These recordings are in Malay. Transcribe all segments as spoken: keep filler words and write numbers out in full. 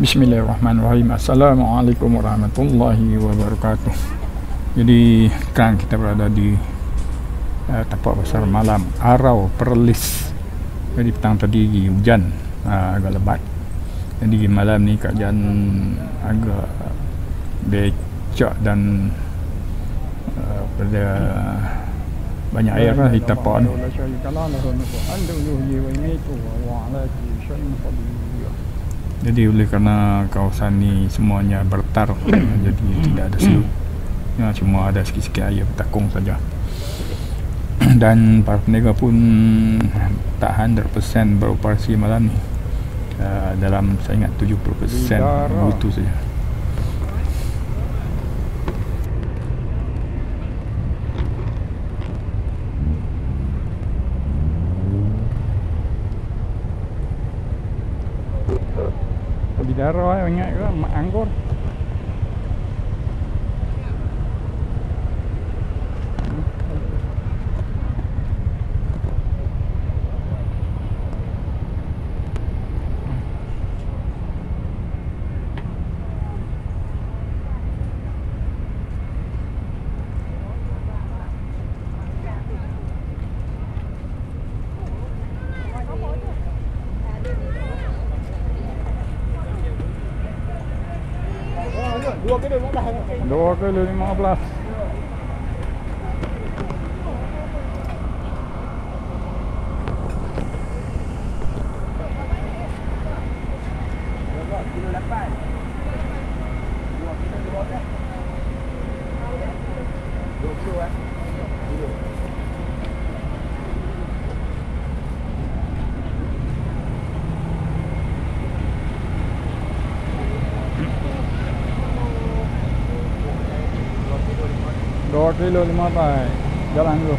Bismillahirrahmanirrahim. Assalamualaikum warahmatullahi wabarakatuh. Jadi sekarang kita berada di uh, tapak pasar malam Arau Perlis. Jadi petang tadi hujan, uh, agak lebat. Jadi malam ni keadaan agak becak dan uh, pada banyak air lah di tapak ni. Jadi oleh kerana kawasan ni semuanya bertar, jadi tidak ada selut, ya, cuma ada sikit-sikit air bertakung saja. Dan para peniaga pun tak one hundred percent beroperasi malam ni, uh, dalam saya ingat tujuh puluh persen begitu saja. Bidara banyak ke mak anggur. Dua kilo lima belas. Dua kilo lima belas. Jalan dulu.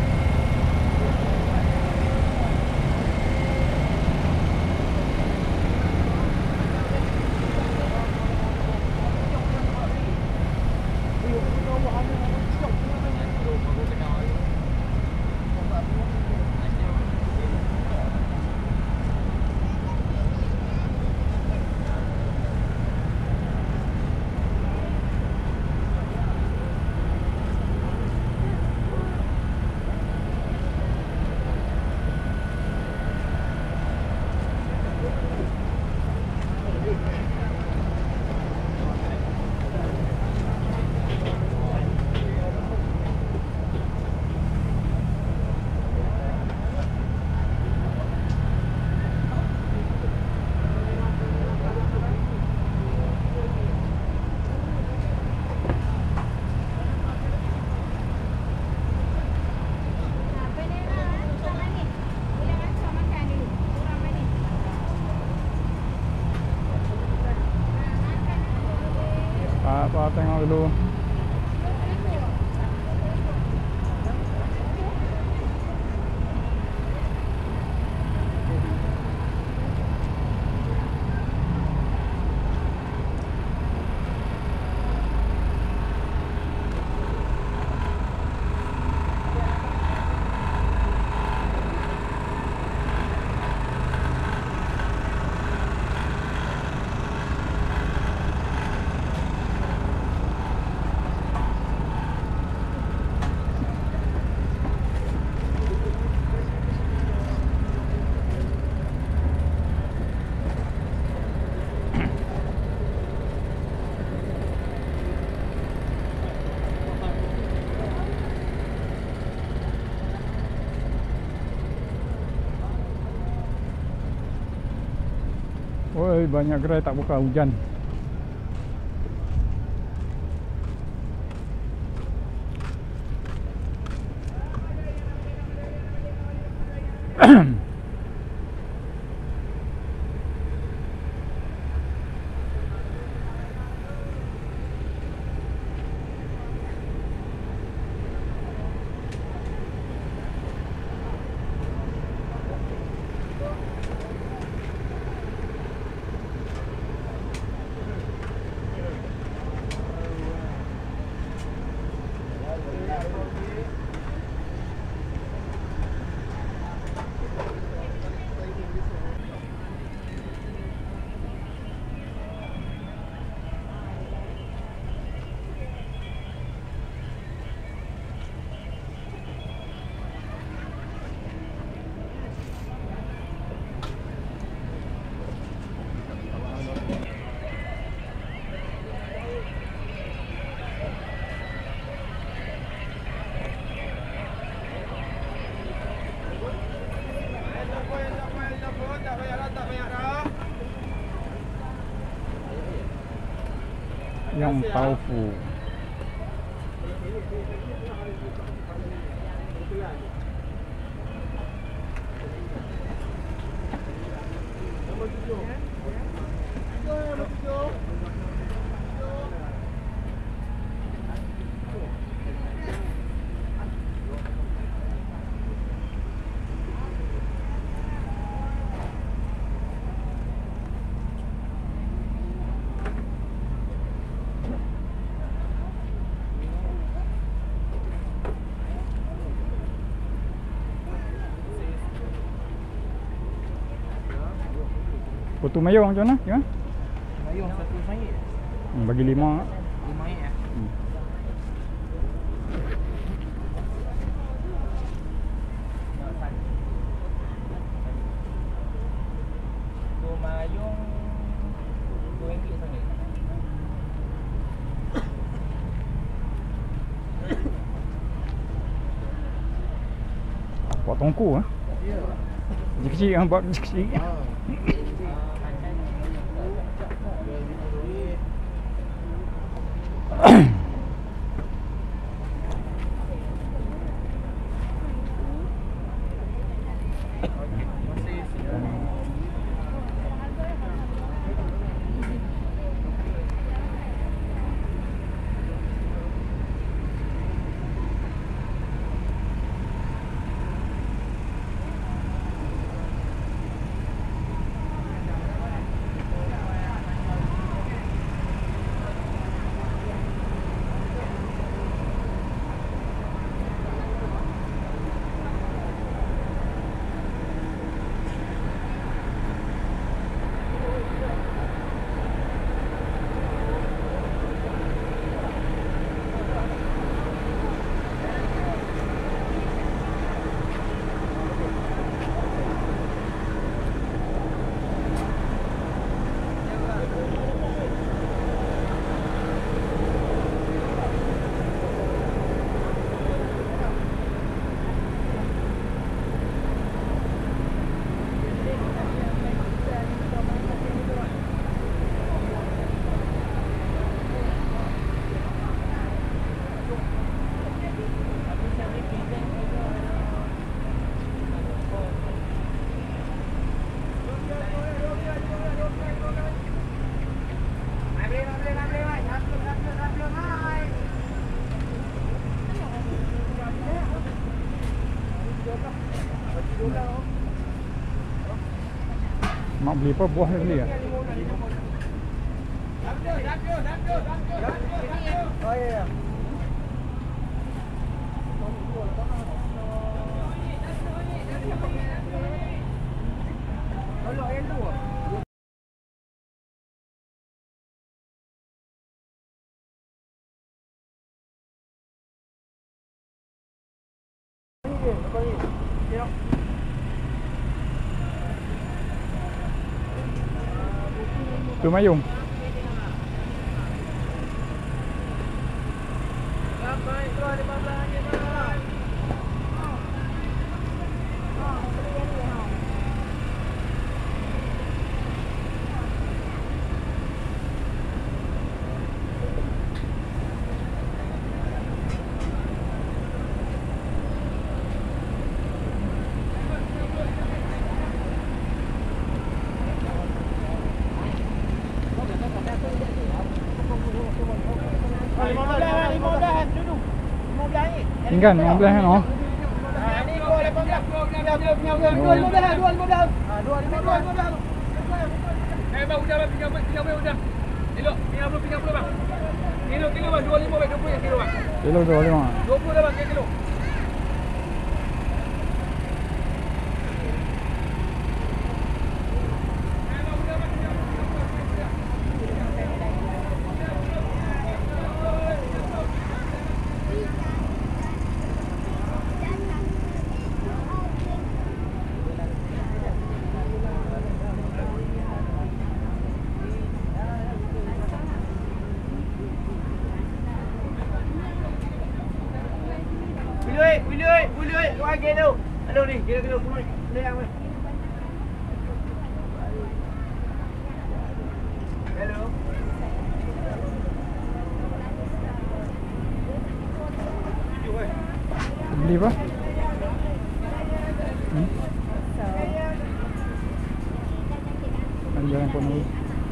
Apa tengok dulu. Woi, banyak gerai tak buka, hujan. Yang Taufu. Putu mayung macam mana? Ya? Mayung satu ringgit. Hmm, bagi lima. lima ringgit ya. Hmm. Tu mayung dua ringgit saja. Buat tongku ah. Ya. Kecil-kecil ah, buat kecil. Ha. Mak beli apa? Buah dia beli ah? Oh ya. Kalau yang tu. Tu mayung. Tinggal lima belas kan oh. Ini dua lapan belas. dua lima belas, dua lima belas. Ah, dua lima belas. Eh bang, udah bang, tiga puluh, tiga puluh udah. Kilo, tiga puluh, tiga puluh bang. Kilo, kilo bang, dua lima bang, dua puluh kilo bang. Kilo dua lima. Dua puluh dah bang, kilo. Buluit, buluit, buluit. Luar kilo. Aduh ni, kilo kilo buluit. Ni yang ni. Hello. lagi apa? Hmm? Jalan pun dulu.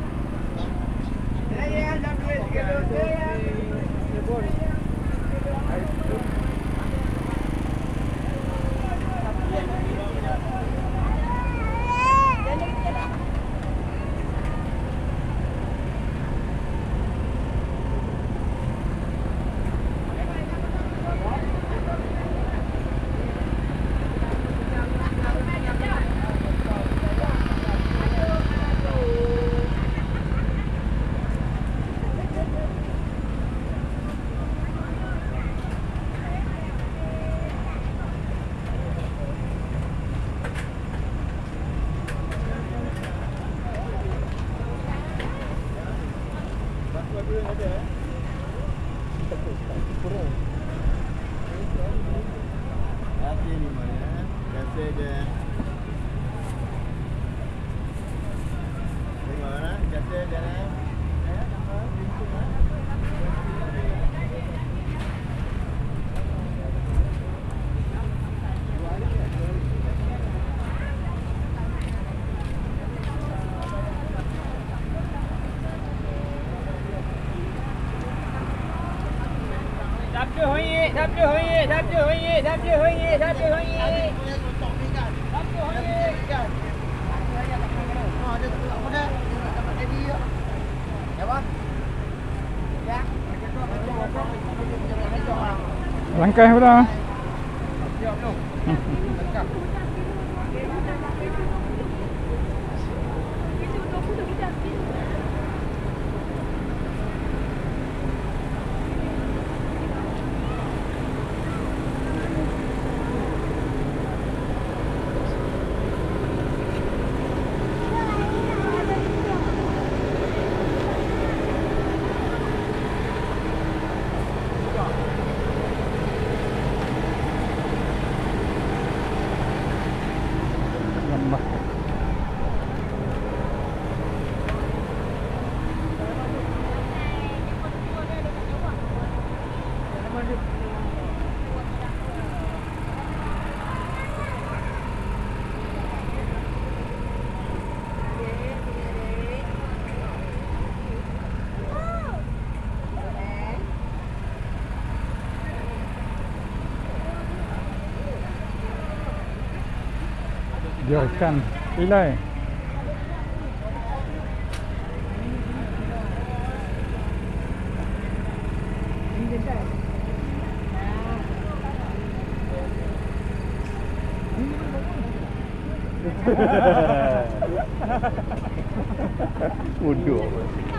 Langkah pula. Dia ikan ilai. Bodoh.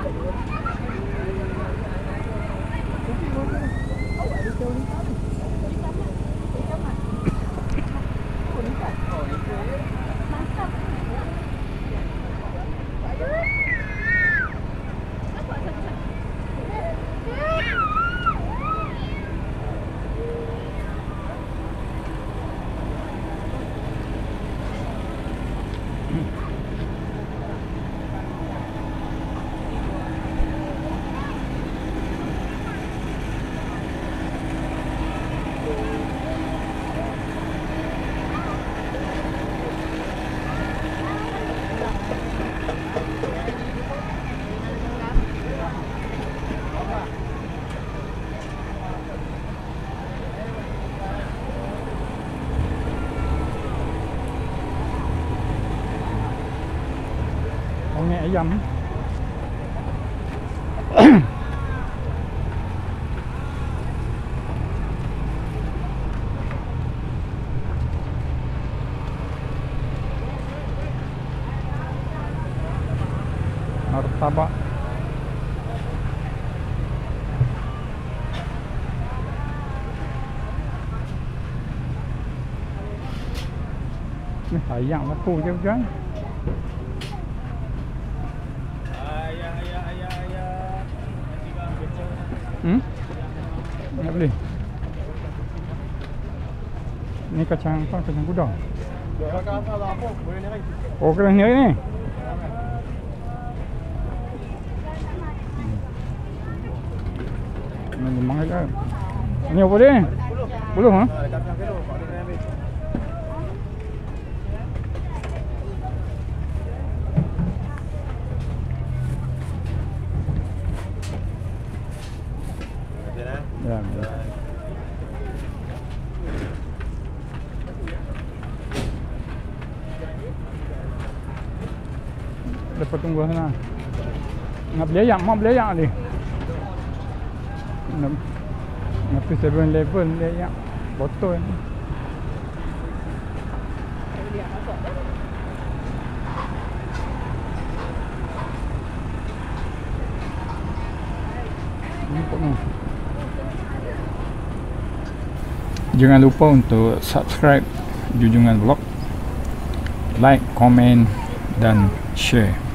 Nghe ayam. Martabak. Ni ayam aku je kan. Hmm? Nak beli? Ni kacang apa? Kacang kuda? Oh, kena ni ni? Ni memang ada. Ni apa dia? puluh ha? Ha, dekat enam kilo. Pak dia kena ambil. Ya, ya. Lepas tunggu sana. Nak beli ayam, mau beli ayam ni. Nak nak pergi seven eleven beli ayam. Botol ni. Nampak ni. Jangan lupa untuk subscribe Junjungan Vlog, like, komen dan share.